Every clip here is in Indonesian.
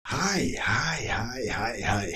Hai, hai, hai, hai, hai.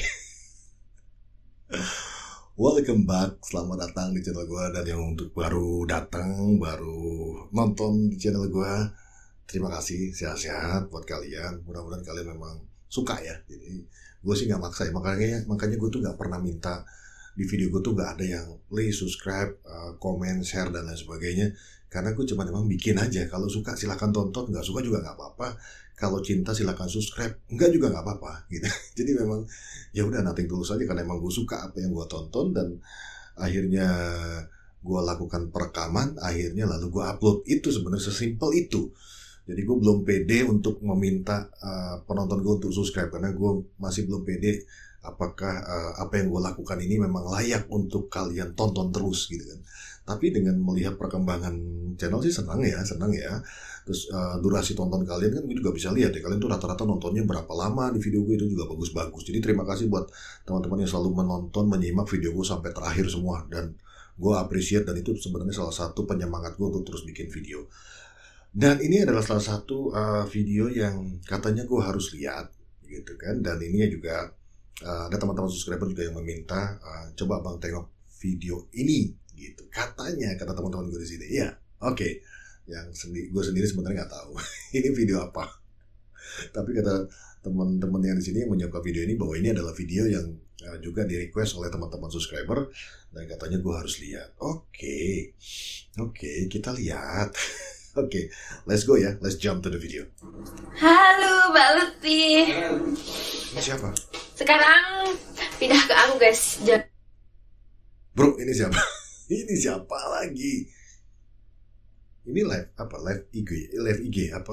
Welcome back, selamat datang di channel gue. Dan yang untuk baru datang, baru nonton di channel gue, terima kasih, sehat-sehat buat kalian. Mudah-mudahan kalian memang suka ya. Jadi gue sih nggak maksa ya, makanya gue tuh nggak pernah minta di video gue tuh nggak ada yang please subscribe, komen, share dan lain sebagainya. Karena gue cuma memang bikin aja. Kalau suka silahkan tonton, nggak suka juga nggak apa-apa. Kalau cinta silahkan subscribe, nggak juga nggak apa-apa gitu. Jadi memang ya udah nothing tulus aja karena emang gue suka apa yang gue tonton dan akhirnya gue lakukan perekaman, akhirnya lalu gue upload. Itu sebenarnya sesimpel itu. Jadi gue belum pede untuk meminta penonton gue untuk subscribe karena gue masih belum pede apakah apa yang gue lakukan ini memang layak untuk kalian tonton terus gitu kan. Tapi dengan melihat perkembangan channel sih senang ya. Terus durasi tonton kalian kan gue juga bisa lihat ya, kalian tuh rata-rata nontonnya berapa lama di video gue, itu juga bagus-bagus. Jadi terima kasih buat teman-teman yang selalu menonton, menyimak video gue sampai terakhir semua, dan gue appreciate, dan itu sebenarnya salah satu penyemangat gue untuk terus bikin video. Dan ini adalah salah satu video yang katanya gue harus lihat gitu kan. Dan ini juga ada teman-teman subscriber juga yang meminta coba abang tengok video ini gitu. Katanya kata teman-teman gue di sini. Ya, oke. Yang gue sendiri sebenarnya nggak tahu ini video apa. Tapi kata teman-teman yang di sini yang menyiapkan video ini bahwa ini adalah video yang juga di request oleh teman-teman subscriber dan katanya gue harus lihat. Oke, kita lihat. Oke, let's go ya, let's jump to the video. Halo Mbak Lutfi. Ini siapa? Sekarang pindah ke aku guys. Bro, ini siapa? Ini siapa lagi? Ini live apa? Live IG apa?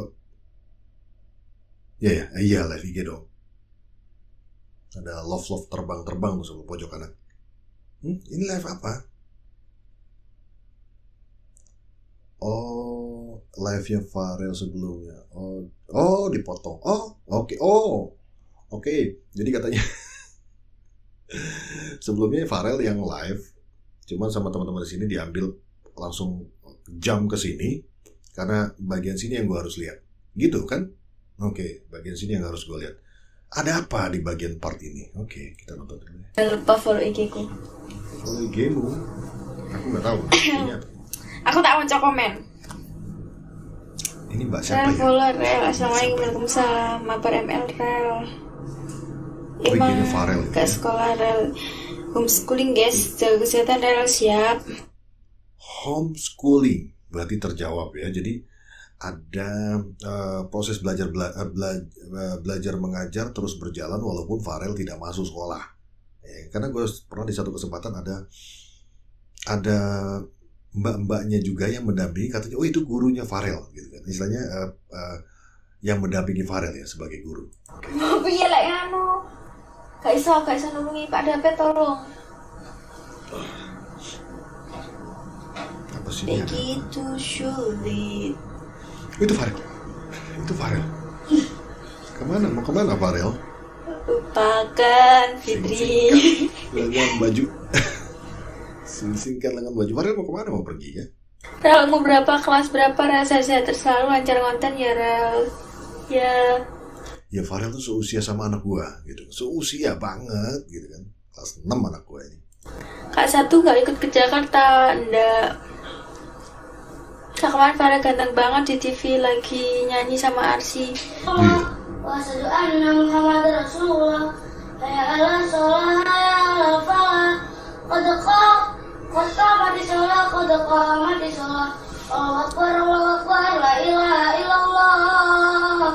Iya, live IG dong. Ada love terbang tuh sebelah pojok kanan. Ini live apa? Oh, live-nya Farel sebelumnya. Oh, dipotong. Oke. Jadi katanya sebelumnya Farel yang live, cuman sama teman-teman di sini diambil langsung jam ke sini karena bagian sini yang gue harus lihat. Gitu kan? Oke, bagian sini yang harus gue lihat. Ada apa di bagian part ini? Oke, kita nonton dulu ya. Jangan lupa follow IG ku. Follow IG-mu? Aku nggak tahu. Ini apa? Aku tak mau komen. Ini mbak siapa ya? Follow Rel. Assalamualaikum, waalaikumsalam. Mabar ML Rel. Oh, IG-nya Farel ke sekolah Rel. Homeschooling guys, jaga kesehatan Rel, siap. Homeschooling berarti terjawab ya. Jadi ada proses belajar mengajar terus berjalan walaupun Farel tidak masuk sekolah ya, karena gue pernah di satu kesempatan ada mbak-mbaknya juga yang mendampingi, katanya oh itu gurunya Farel gitu kan, istilahnya yang mendampingi Farel ya sebagai guru. Mau piye lek anu? Gak iso nulungi Pak Dape, tolong. Apa sih begitu sulit. Itu Farel. Mau kemana Farel? Lupakan Fitri. Lengan baju. Singkat lengan baju. Farel mau kemana? Mau pergi ya? Rel, mau berapa, kelas berapa? Rasa sehat selalu, lancar konten ya Rel. Ya Farel tuh seusia sama anak gua gitu. Seusia banget gitu kan. Kelas 6 anak gua ini. Kak satu gak ikut ke Jakarta, ndak. Kemarin Farel ganteng banget di TV lagi nyanyi sama Arsi. Wa asyhadu anna Muhammadar Rasulullah. Hayya 'alal shalah, hayya 'alal falah. Qad qamati shalah. Allahu akbar, la ilaha illallah.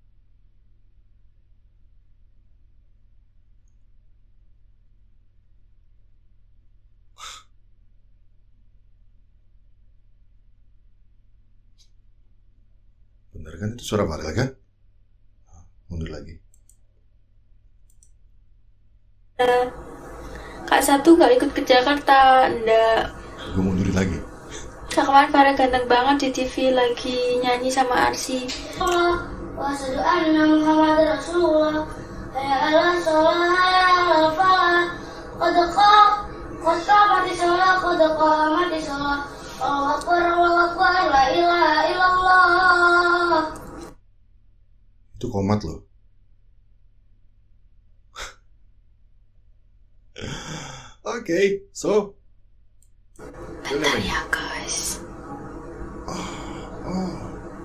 Bener kan itu suara Farel kan? Mundur lagi. Kak satu gak ikut ke Jakarta, ndak. Gue mundurin lagi. Kemarin Farel ganteng banget di TV lagi nyanyi sama Arsi. Wa asyhadu anna Muhammadar Rasulullah. Hayya 'alal shalah, hayya 'alal falah. Qad qamati shalah. Allahu akbar, la ilaha illallah. Itu komat loh. Okay, so Bentar ya guys. oh.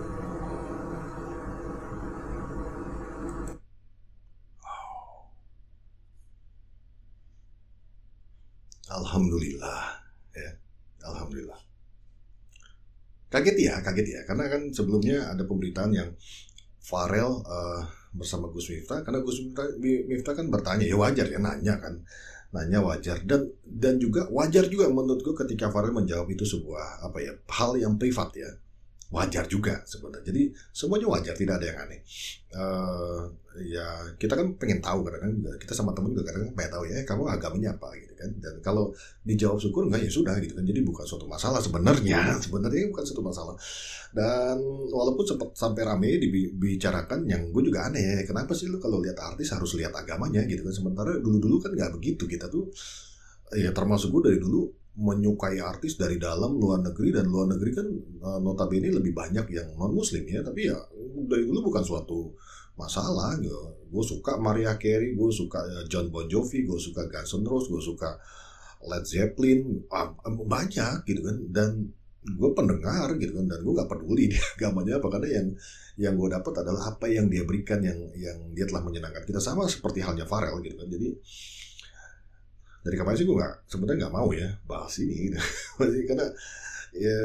Alhamdulillah, ya, alhamdulillah. Kaget ya, karena kan sebelumnya ada pemberitaan yang Pharrell bersama Gus Miftah, karena Gus Miftah kan bertanya, ya wajar ya, nanya wajar, dan juga wajar juga menurut gue ketika Pharrell menjawab itu sebuah hal yang privat ya, wajar juga sebenarnya. Jadi semuanya wajar, tidak ada yang aneh. Ya kita kan pengen tahu, kadang-kadang juga kita sama temen juga kadang-kadang pengen tahu ya kamu agamanya apa gitu kan, dan kalau dijawab syukur enggak ya sudah gitu kan. Jadi bukan suatu masalah sebenarnya bukan suatu masalah. Dan walaupun sempat sampai rame dibicarakan, yang gue juga aneh, kenapa sih lu kalau lihat artis harus lihat agamanya gitu kan, sementara dulu kan nggak begitu. Kita tuh ya termasuk gue dari dulu menyukai artis dari dalam luar negeri, dan luar negeri kan notabene lebih banyak yang non muslim ya, tapi ya dari dulu bukan suatu masalah. Gue suka Mariah Carey, gue suka John Bon Jovi, gue suka Guns N' Roses, gue suka Led Zeppelin, banyak gitu kan, dan gue pendengar gitu kan, dan gue nggak peduli dia agamanya apa, karena yang gue dapat adalah apa yang dia berikan, yang dia telah menyenangkan kita, sama seperti halnya Pharrell gitu kan. Jadi dari kemarin sih gue sebenarnya nggak mau ya bahas ini gitu. Karena ya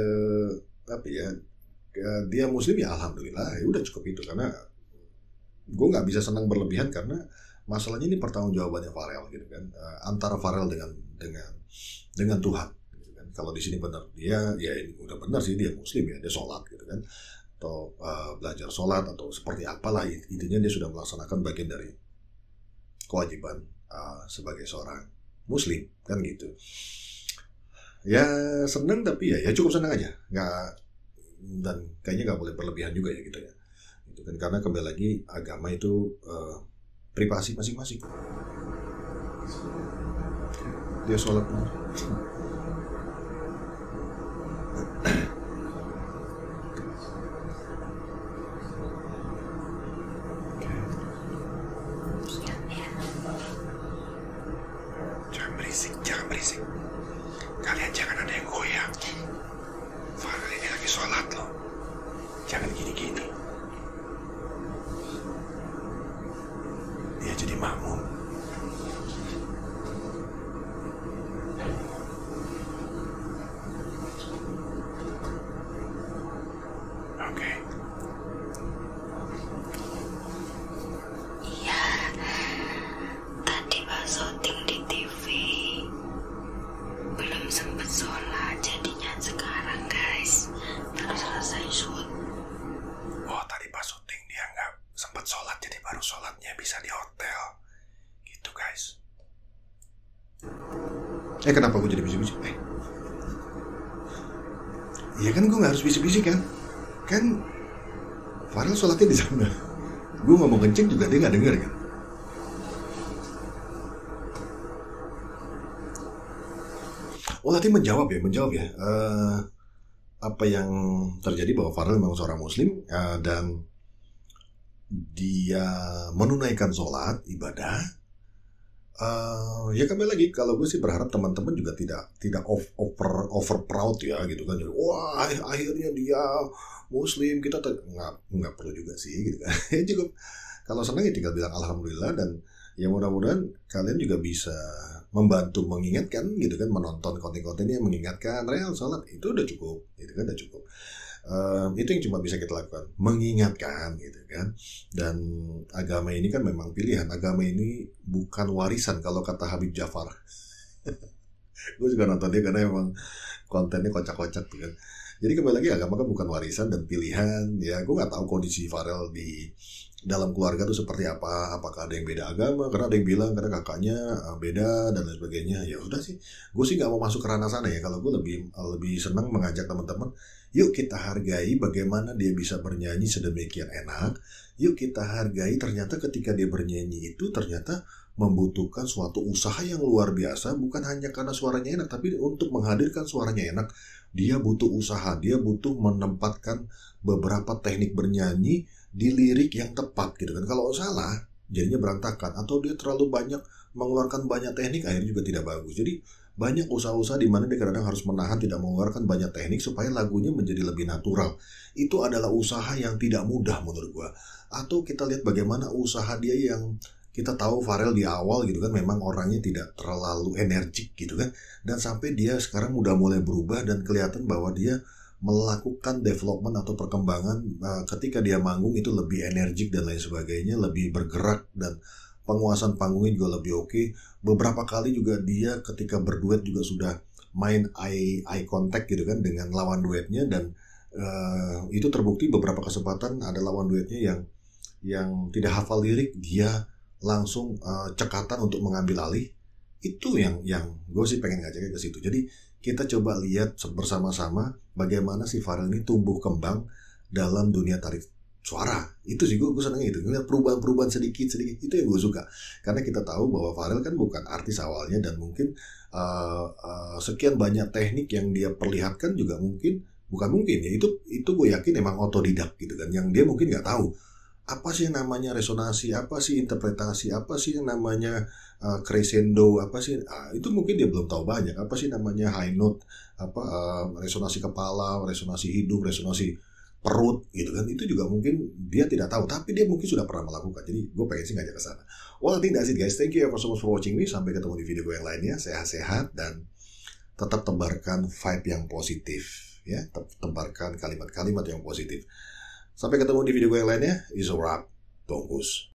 dia muslim ya alhamdulillah, ya udah cukup itu. Karena gue nggak bisa senang berlebihan, karena masalahnya ini pertanggungjawabannya Pharrell gitu kan, antara Pharrell dengan Tuhan gitu kan. Kalau di sini benar dia, ya ini udah benar sih dia muslim ya, dia sholat gitu kan, atau belajar sholat atau seperti apalah, intinya dia sudah melaksanakan bagian dari kewajiban sebagai seorang muslim kan gitu. Ya seneng, tapi ya cukup senang aja, dan kayaknya nggak boleh berlebihan juga ya gitu ya, gitu kan. Karena kembali lagi agama itu privasi masing-masing. Dia sholat jangan berisik. Kalian jangan ada yang goyang. Pharrell ini lagi sholat loh. Jangan gini-gini. Dia jadi makmum. Oke. Iya, tadi pas syuting di TV belum sempet sholat, jadinya sekarang guys baru selesai shoot. Oh, tadi pas syuting dia nggak sempat sholat, jadi baru sholatnya bisa di hotel gitu guys. Kenapa gue jadi bisik-bisik? Iya kan, gue nggak harus bisik-bisik kan Pharrell sholatnya di sana. Gue ngomong kenceng juga dia nggak denger kan. Oh, tadi menjawab ya. Apa yang terjadi bahwa Pharrell memang seorang muslim, dan dia menunaikan sholat ibadah. Ya kembali lagi, kalau gue sih berharap teman-teman juga tidak over proud ya gitu kan. Jadi, wah akhirnya dia muslim, kita nggak perlu juga sih gitu kan. Cukup kalau senang ya tinggal bilang alhamdulillah, dan ya mudah-mudahan kalian juga bisa membantu mengingatkan gitu kan, menonton konten-konten yang mengingatkan real sholat itu udah cukup gitu kan, udah cukup. Itu yang cuma bisa kita lakukan, mengingatkan gitu kan. Dan agama ini kan memang pilihan, agama ini bukan warisan kalau kata Habib Jafar. Gue juga nonton dia karena memang kontennya kocak-kocak tuh kan. Jadi kembali lagi, agama kan bukan warisan dan pilihan. Ya gue nggak tahu kondisi Pharrell di dalam keluarga tuh seperti apa, apakah ada yang beda agama, karena ada yang bilang karena kakaknya beda dan lain sebagainya. Ya udah sih, gue sih nggak mau masuk ke ranah sana ya. Kalau gue lebih senang mengajak teman-teman, yuk kita hargai bagaimana dia bisa bernyanyi sedemikian enak. Yuk kita hargai ternyata ketika dia bernyanyi itu ternyata membutuhkan suatu usaha yang luar biasa, bukan hanya karena suaranya enak, tapi untuk menghadirkan suaranya enak dia butuh usaha, dia butuh menempatkan beberapa teknik bernyanyi di lirik yang tepat gitu kan. Kalau salah jadinya berantakan, atau dia terlalu banyak mengeluarkan banyak teknik akhirnya juga tidak bagus. Jadi banyak usaha-usaha di mana dia kadang harus menahan, tidak mengeluarkan banyak teknik supaya lagunya menjadi lebih natural. Itu adalah usaha yang tidak mudah menurut gua. Atau kita lihat bagaimana usaha dia yang kita tahu Pharrell di awal gitu kan memang orangnya tidak terlalu energik gitu kan, dan sampai dia sekarang udah mulai berubah dan kelihatan bahwa dia melakukan development atau perkembangan ketika dia manggung itu lebih energik dan lain sebagainya, lebih bergerak dan penguasaan panggungnya juga lebih oke. Beberapa kali juga dia ketika berduet juga sudah main eye contact gitu kan dengan lawan duetnya, dan itu terbukti beberapa kesempatan ada lawan duetnya yang tidak hafal lirik, dia langsung cekatan untuk mengambil alih. Itu yang gue sih pengen ngajaknya ke situ. Jadi kita coba lihat bersama-sama bagaimana si Pharrell ini tumbuh kembang dalam dunia tarik suara. Itu sih gue seneng itu, ngeliat perubahan sedikit itu yang gue suka, karena kita tahu bahwa Pharrell kan bukan artis awalnya, dan mungkin sekian banyak teknik yang dia perlihatkan juga bukan mungkin ya, itu gue yakin emang otodidak gitu kan, yang dia mungkin nggak tahu apa sih yang namanya resonansi, apa sih interpretasi, apa sih yang namanya crescendo, apa sih itu mungkin dia belum tahu banyak, apa sih namanya high note, resonansi kepala, resonansi hidung, resonansi perut gitu kan, itu juga mungkin dia tidak tahu, tapi dia mungkin sudah pernah melakukan. Jadi gue pengen sih ngajak ke sana. Well, I think that's it guys, thank you ever so much for watching me. Sampai ketemu di video gue yang lainnya. Sehat-sehat dan tetap tebarkan vibe yang positif ya, tebarkan kalimat-kalimat yang positif. Sampai ketemu di video gue yang lainnya. Is a wrap. Tunggus.